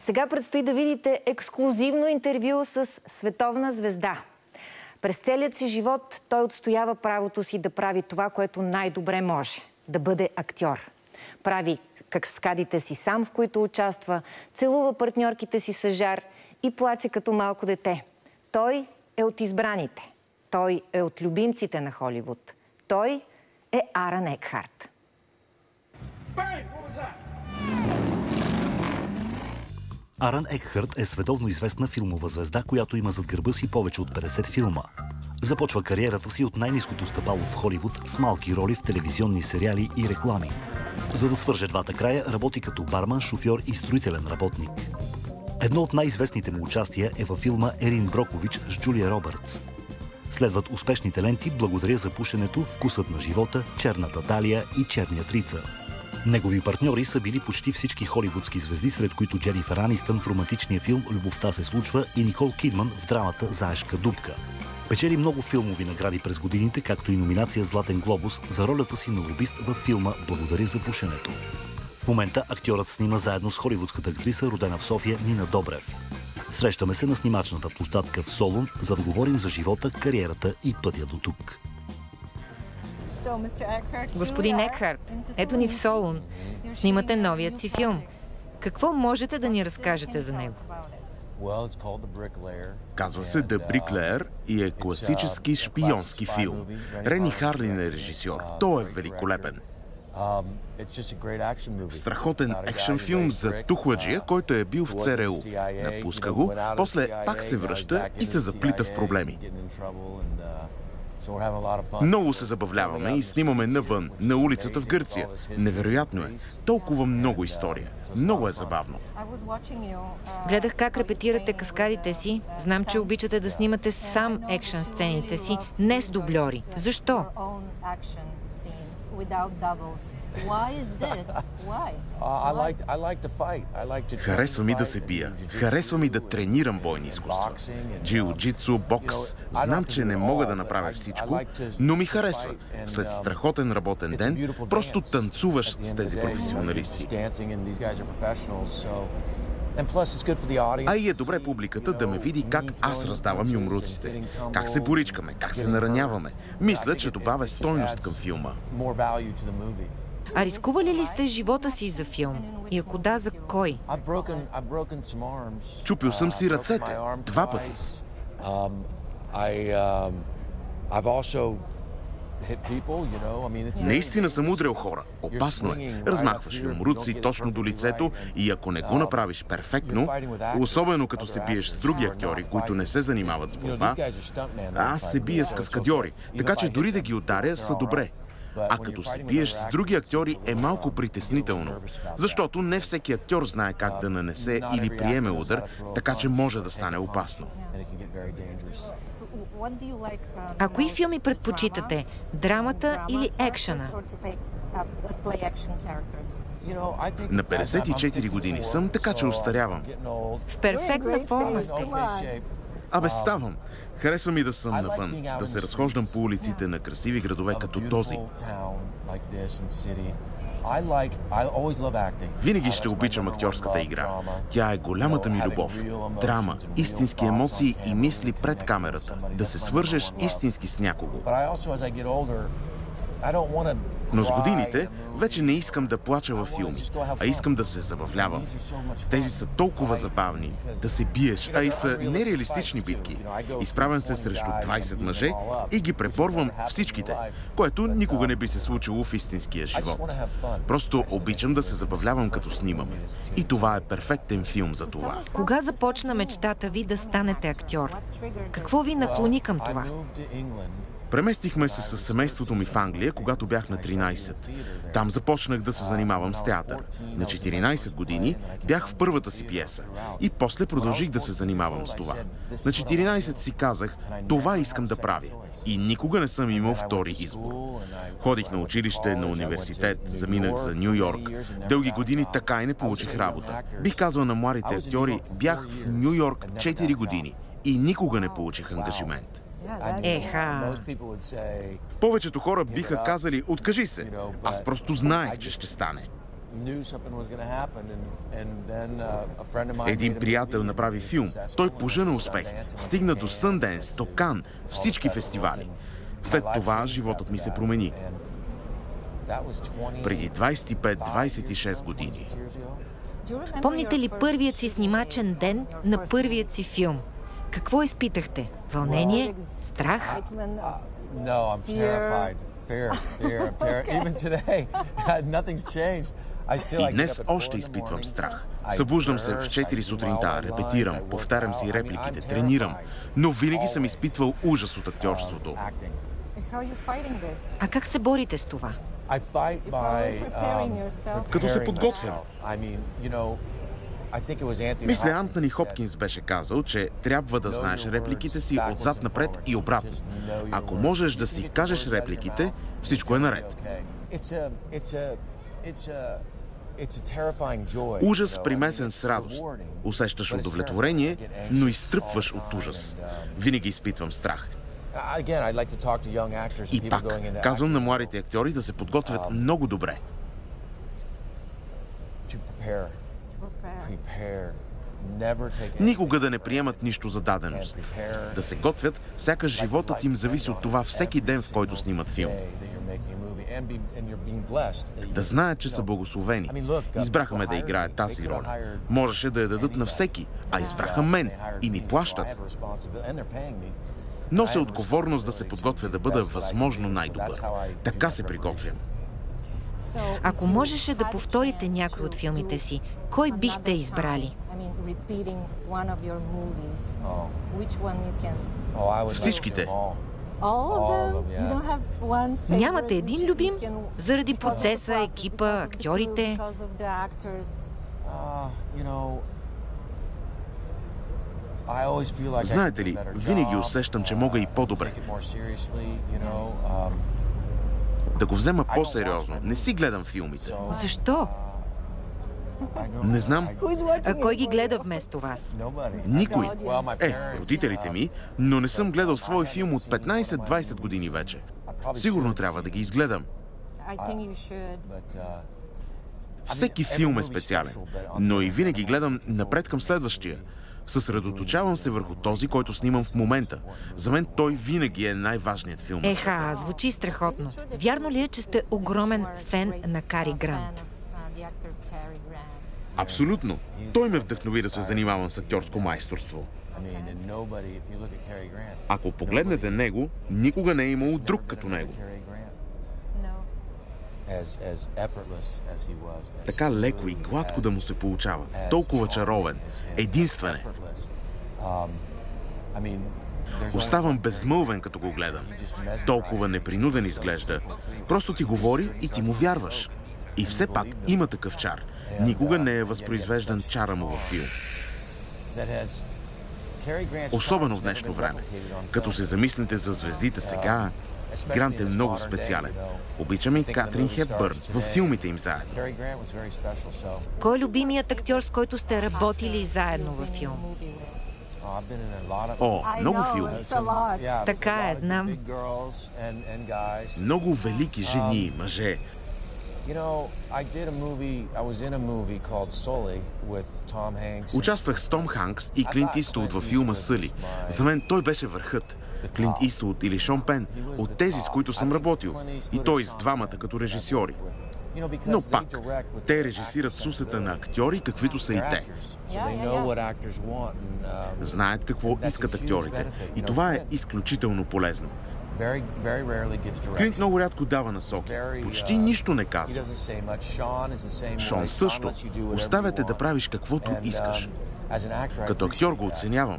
Сега предстои да видите ексклузивно интервю с световна звезда. През целият си живот той отстоява правото си да прави това, което най-добре може – да бъде актьор. Прави каскадите си сам, в които участва, целува партньорките си с жар и плаче като малко дете. Той е от избраните. Той е от любимците на Холивуд. Той е Арън Екхарт. Арън Екхарт е световно известна филмова звезда, която има зад гърба си повече от 50 филма. Започва кариерата си от най-ниското стъпало в Холивуд с малки роли в телевизионни сериали и реклами. За да свърже двата края, работи като барман, шофьор и строителен работник. Едно от най-известните му участия е във филма Ерин Брокович с Джулия Робъртс. Следват успешните ленти "Благодаря за пушенето", "Вкусът на живота", "Черната Далия" и "Черният рицар". Негови партньори са били почти всички холивудски звезди, сред които Дженифър Анистън в романтичния филм "Любовта се случва" и Никол Кидман в драмата "Заешка дупка". Печели много филмови награди през годините, както и номинация "Златен глобус" за ролята си на лобист във филма "Благодаря за пушенето". В момента актьорът снима заедно с холивудската актриса, родена в София, Нина Добрев. Срещаме се на снимачната площадка в Солун, за да говорим за живота, кариерата и пътя до тук. Господин Екхарт, ето ни в Солун. Снимате новият си филм. Какво можете да ни разкажете за него? Казва се The Bricklayer и е класически шпионски филм. Рени Харлин е режисьор. Той е великолепен. Страхотен екшън филм за тухладжия, който е бил в ЦРУ. Напуска го, после пак се връща и се заплита в проблеми. Много се забавляваме и снимаме навън, на улицата в Гърция. Невероятно е. Толкова много история. Много е забавно. Гледах как репетирате каскадите си. Знам, че обичате да снимате сам екшън сцените си, не с дубльори. Защо? Харесва ми да се бия. Харесва ми да тренирам бойни изкуства. Джиу-джитсу, бокс. Знам, че не мога да направя всичко, но ми харесва. След страхотен работен ден, просто танцуваш с тези професионалисти. А и е добре публиката да ме види как аз раздавам юмруците, как се боричкаме, как се нараняваме. Мисля, че добавя стойност към филма. А рискували ли сте живота си за филм? И ако да, за кой? Чупил съм си ръцете 2 пъти. Наистина съм удрял хора. Опасно е. Размахваш юмруци точно до лицето и ако не го направиш перфектно, особено като се биеш с други актьори, които не се занимават с борба, аз се бия с каскадьори, така че дори да ги ударя са добре. А като се биеш с други актьори е малко притеснително, защото не всеки актьор знае как да нанесе или приеме удар, така че може да стане опасно. А кои филми предпочитате? Драмата или екшъна? На 54 години съм, така че остарявам. В перфектна форма сте. Абе, ставам. Харесва ми да съм навън, да се разхождам по улиците на красиви градове като този. Винаги ще обичам актьорската игра. Тя е голямата ми любов. Драма, истински емоции и мисли пред камерата. Да се свържеш истински с някого. Но с годините вече не искам да плача във филми, а искам да се забавлявам. Тези са толкова забавни, да се биеш, а и са нереалистични битки. Изправям се срещу 20 мъже и ги преборвам всичките, което никога не би се случило в истинския живот. Просто обичам да се забавлявам като снимаме. И това е перфектен филм за това. Кога започна мечтата ви да станете актьор? Какво ви наклони към това? Преместихме се с семейството ми в Англия, когато бях на 13. Там започнах да се занимавам с театър. На 14 години бях в първата си пиеса и после продължих да се занимавам с това. На 14 си казах, това искам да правя. И никога не съм имал втори избор. Ходих на училище, на университет, заминах за Ню Йорк. Дълги години така и не получих работа. Бих казал на младите актьори, бях в Ню Йорк 4 години и никога не получих ангажимент. Еха! Повечето хора биха казали, откажи се. Аз просто знаех, че ще стане. Един приятел направи филм. Той пожена успех. Стигна до Сънденс, до Кан, всички фестивали. След това животът ми се промени. Преди 25-26 години. Помните ли първият си снимачен ден на първият си филм? Какво изпитахте? Вълнение? Страх? И днес още изпитвам страх. Събуждам се в 4 сутринта, репетирам, повтарям си репликите, тренирам, но винаги съм изпитвал ужас от актьорството. А как се борите с това? Като се подготвям. Мисля, Антони Хопкинс беше казал, че трябва да знаеш репликите си отзад напред и обратно. Ако можеш да си кажеш репликите, всичко е наред. Ужас примесен с радост. Усещаш удовлетворение, но изтръпваш от ужас. Винаги изпитвам страх. И пак, казвам на младите актьори да се подготвят много добре. Никога да не приемат нищо за даденост. Да се готвят, сякаш животът им зависи от това всеки ден, в който снимат филм. Да знаят, че са благословени. Избраха ме да играя тази роля. Можеше да я дадат на всеки, а избраха мен и ми плащат. Нося отговорност да се подготвя да бъда възможно най-добър. Така се приготвям. Ако можеше да повторите някой от филмите си, кой бихте избрали? Всичките. Нямате един любим? Заради процеса, екипа, актьорите? Знаете ли, винаги усещам, че мога и по-добре. Да го взема по-сериозно. Не си гледам филмите. Защо? Не знам. А кой ги гледа вместо вас? Никой. Родителите ми, но не съм гледал свой филм от 15-20 години вече. Сигурно трябва да ги изгледам. Всеки филм е специален, но и винаги гледам напред към следващия. Съсредоточавам се върху този, който снимам в момента. За мен той винаги е най-важният филм на света. Еха, звучи страхотно. Вярно ли е, че сте огромен фен на Кари Грант? Абсолютно. Той ме вдъхнови да се занимавам с актьорско майсторство. Ако погледнете него, никога не е имало друг като него. Така леко и гладко да му се получава. Толкова чаровен. Единствен е. Оставам безмълвен, като го гледам. Толкова непринуден изглежда. Просто ти говори и ти му вярваш. И все пак има такъв чар. Никога не е възпроизвеждан чара му във филм. Особено в днешно време. Като се замислите за звездите сега, Грант е много специален. Обичам и Катрин Хепбърн във филмите им заедно. Кой е любимият актьор, с който сте работили заедно във филм? Много филми. Така е, знам. Много велики жени и мъже. Участвах с Том Ханкс и Клинт Иствуд във филма Съли. За мен той беше върхът. Клинт Иствуд или Шон Пен, от тези, с които съм работил. И той с двамата като режисьори. Но пак, те режисират с усета на актьори, каквито са и те. Знаят какво искат актьорите. И това е изключително полезно. Клинт много рядко дава насоки. Почти нищо не казва. Шон също. Оставяте да правиш каквото искаш. Като актьор го оценявам.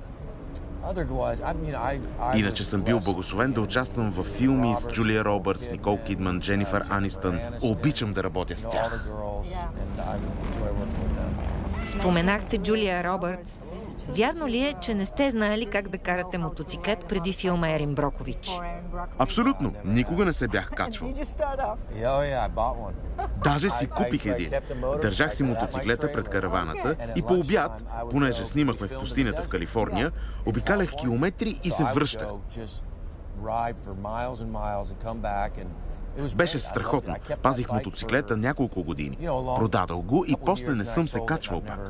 Иначе съм бил благословен да участвам във филми с Джулия Робъртс, Никол Кидман, Дженифър Анистън. Обичам да работя с тях. Споменахте Джулия Робъртс. Вярно ли е, че не сте знаели как да карате мотоциклет преди филма Ерин Брокович? Абсолютно. Никога не се бях качвал. Даже си купих един. Държах си мотоциклета пред караваната и по обяд, понеже снимахме в пустинята в Калифорния, обикалях километри и се връщах. Беше страхотно. Пазих мотоциклета няколко години. Продадох го и после не съм се качвал пак.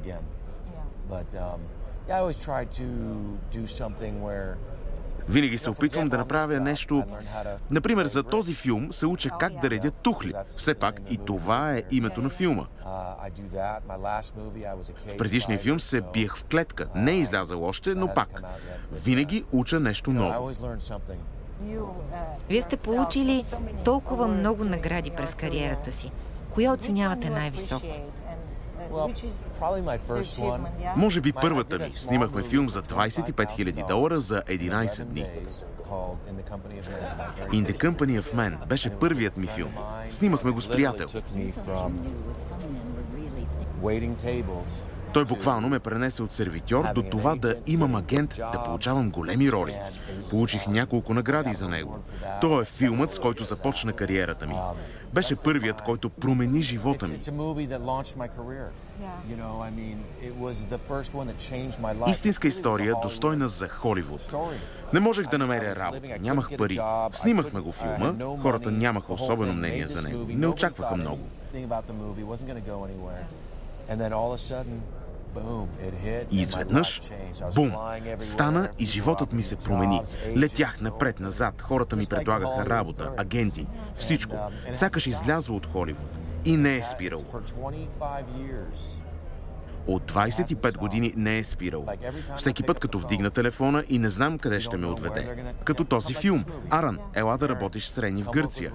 Винаги се опитвам да направя нещо. Например, за този филм се уча как да редя тухли. Все пак и това е името на филма. В предишния филм се биех в клетка. Не е излязъл още, но пак. Винаги уча нещо ново. Вие сте получили толкова много награди през кариерата си. Коя оценявате най-високо? Може би първата ми. Снимахме филм за $25 000 за 11 дни. In the Company of Men беше първият ми филм. Снимахме го с приятел. Той буквално ме пренесе от сервитьор до това да имам агент, да получавам големи роли. Получих няколко награди за него. Той е филмът, с който започна кариерата ми. Беше първият, който промени живота ми. Истинска история, достойна за Холивуд. Не можех да намеря работа, нямах пари. Снимахме го филма, хората нямаха особено мнение за него. Не очакваха много. И изведнъж, бум, стана и животът ми се промени. Летях напред-назад, хората ми предлагаха работа, агенти, всичко. Сякаш излязло от Холивуд. И не е спирало. От 25 години не е спирало. Всеки път, като вдигна телефона и не знам къде ще ме отведе. Като този филм. Аран, ела да работиш с Рени в Гърция.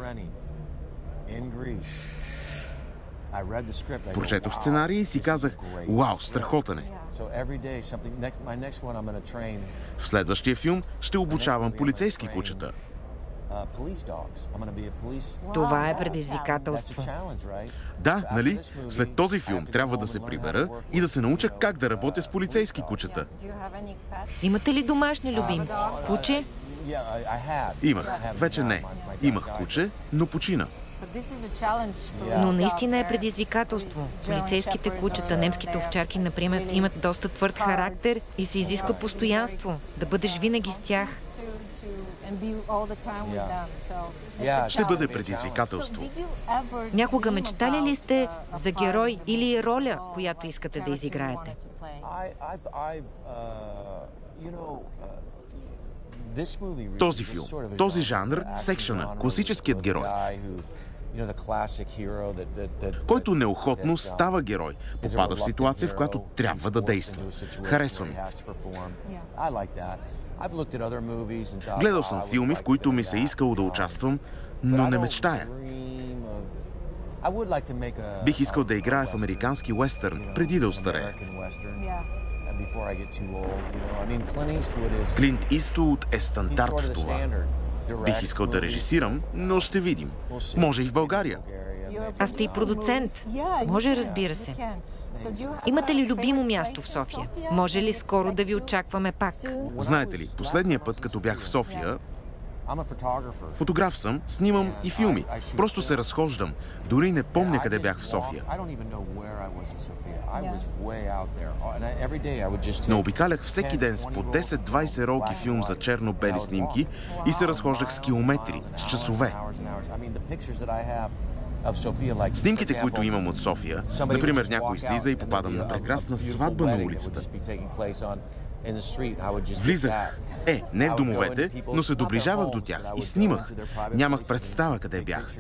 Прочетох сценарий и си казах, вау, страхотен е. В следващия филм ще обучавам полицейски кучета. Това е предизвикателство. Да, нали? След този филм трябва да се прибера и да се науча как да работя с полицейски кучета. Имате ли домашни любимци? Куче? Имах. Вече не. Имах куче, но почина. Но наистина е предизвикателство. Полицейските кучета, немските овчарки, например, имат доста твърд характер и се изисква постоянство. Да бъдеш винаги с тях. Ще бъде предизвикателство. Някога мечтали ли сте за герой или роля, която искате да изиграете? Този филм, този жанр, секшъна, класическият герой, който неохотно става герой, попада в ситуация, в която трябва да действа. Харесва ми. Гледал съм филми, в които ми се искало да участвам, но не мечтая. Бих искал да играя в американски уестърн, преди да остарея. Клинт Иствуд е стандарт в това. Бих искал да режисирам, но ще видим. Може и в България. А сте и продуцент. Може, разбира се. Имате ли любимо място в София? Може ли скоро да ви очакваме пак? Знаете ли, последния път, като бях в София, фотограф съм, снимам и филми. Просто се разхождам. Дори не помня къде бях в София. Не обикалях всеки ден с по 10-20 ролки филм за черно-бели снимки и се разхождах с километри, с часове. Снимките, които имам от София, например, някой излиза и попадам на прекрасна сватба на улицата. Влизах, не в домовете, но се доближавах до тях и снимах. Нямах представа къде бях.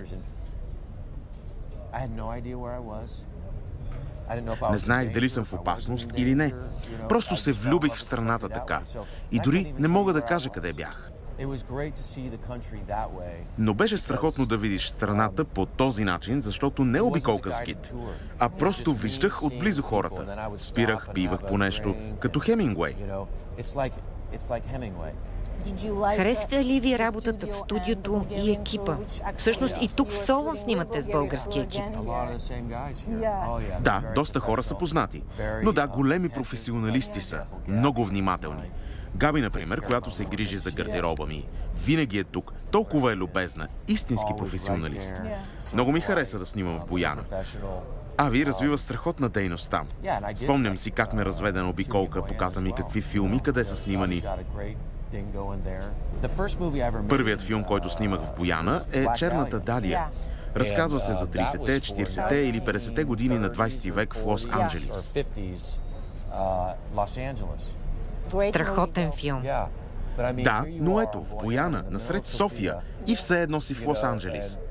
Не знаех дали съм в опасност или не. Просто се влюбих в страната така. И дори не мога да кажа къде бях. Но беше страхотно да видиш страната по този начин, защото не обиколка с гид, а просто виждах отблизо хората. Спирах, пивах по нещо, като Хемингуей. Харесва ли ви работата в студиото и екипа? Всъщност и тук в Солун снимате с български екип. Да, доста хора са познати. Но да, големи професионалисти са. Много внимателни. Габи, например, която се грижи за гардероба ми. Винаги е тук. Толкова е любезна. Истински професионалист. Много ми хареса да снимам в Бояна. Ави развива страхотна дейност там. Спомням си как ме разведе на обиколка, показа ми какви филми, къде са снимани. Първият филм, който снимах в Бояна, е Черната Далия. Разказва се за 30-те, 40-те или 50-те години на 20 век в Лос-Анджелис. Страхотен филм. Да, но ето, в Бояна, насред София и все едно си в Лос-Анджелис.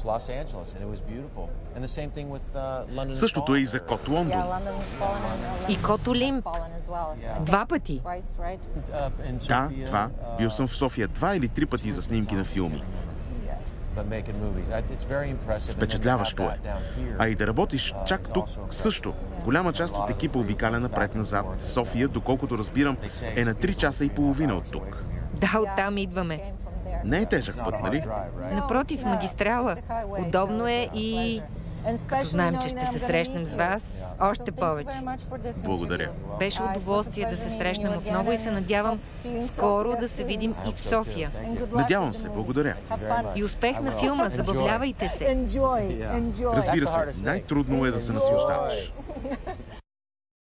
Същото е и за Кот Лондон. И Кот Олимп. 2 пъти. Да, 2. Бил съм в София 2 или 3 пъти за снимки на филми. Впечатляващо е. А и да работиш чак тук също. Голяма част от екипа обикаля напред-назад. София, доколкото разбирам, е на 3 часа и половина от тук. Да, оттам идваме. Не е тежък път, нали? Напротив, магистрала. Удобно е и като знаем, че ще се срещнем с вас, още повече. Благодаря. Беше удоволствие да се срещнем отново и се надявам скоро да се видим и в София. Надявам се, благодаря. И успех на филма, забавлявайте се. Разбира се, най-трудно е да се наслаждаваш.